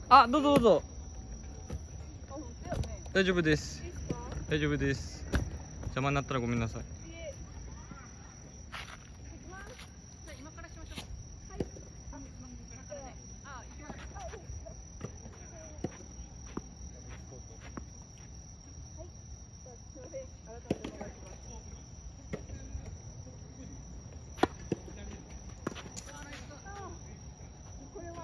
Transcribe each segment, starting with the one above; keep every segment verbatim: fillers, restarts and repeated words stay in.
あ、どうぞどうぞ。 あ、本当やね。 大丈夫です。 いいですか？ 大丈夫です。邪魔になったらごめんなさい。 いえ。行きます。じゃあ今からしましょう。はい。あ、これからね。あ、行きます。はい。はい。じゃあすみません。改めてお願いします。あ、これは。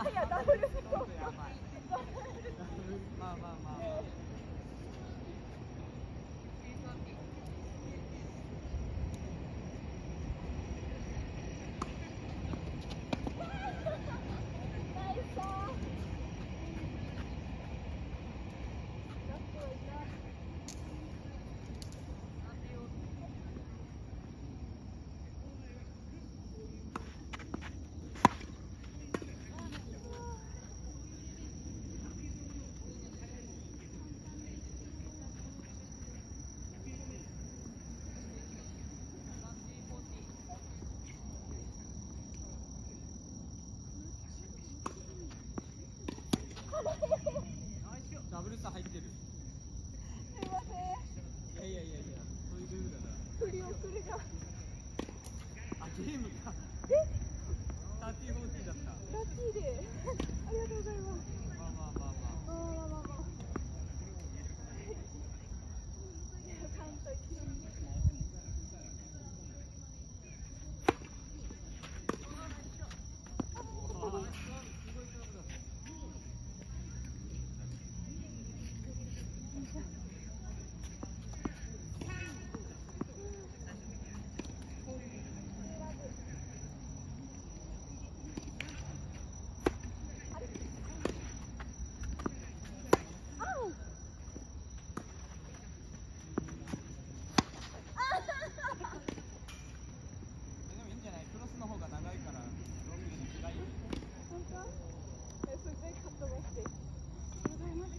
いやダブルスコープ。 やばい。まあまあまあまあ。ダブルス入ってる。 すいません。 いやいやいやいや、そういうルールだから。 振り遅れが。 あ、ゲームか。 え？ サーティーフォーティーだった。 ラッキーで。ありがとうございます。 まあまあまあまあ。 まあまあまあまあ。いや、カウント一瞬。 でもいいんじゃない？クロスの方が長いから、ロングに違いよ。 本当？え、すごいかっ飛ばして。ありがとうございます。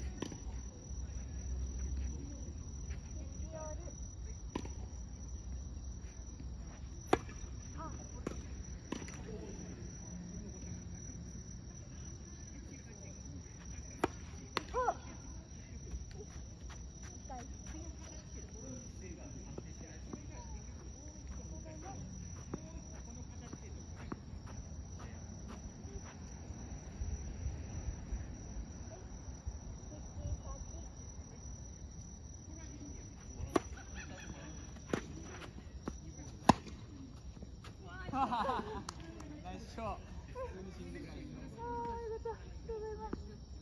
ナイスショー。普通に死んでるナイスショー。 ああ、ありがとう。ありがとうございます。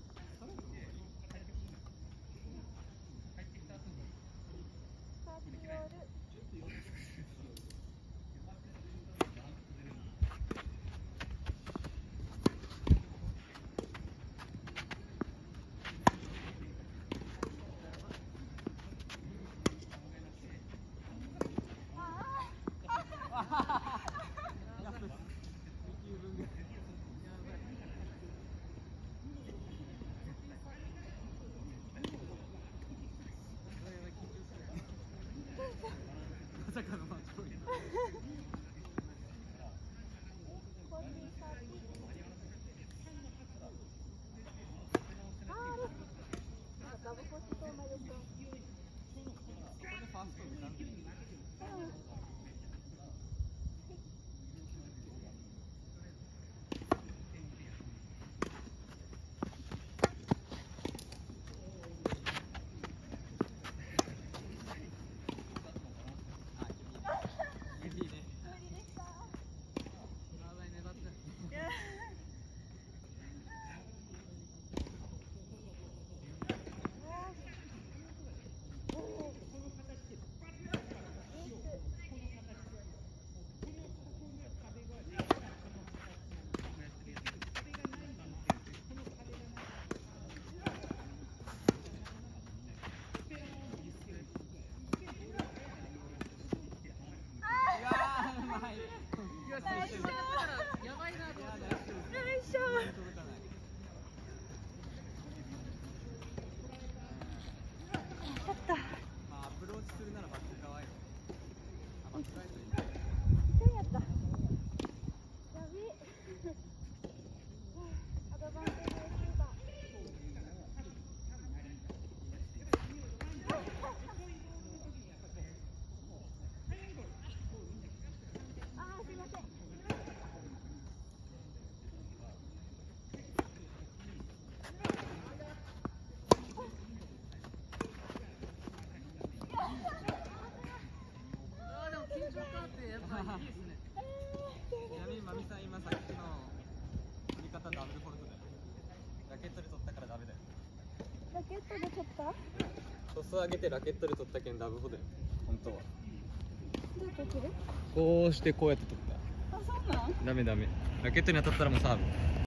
サーティオール。 まさかのマッチポイント。 ダブコしそうな予感。 ここでファーストでなんていい？ちなみにまみさん今さっきの振り方ダブルフォルトだよ。 トで取った？どトス上げてラケットで取ったけんダブホだよ本当は。 うやって取る？ こうしてこうやって取った。 あ、そうなん？ ダメダメ。ラケットに当たったらもうサーブ。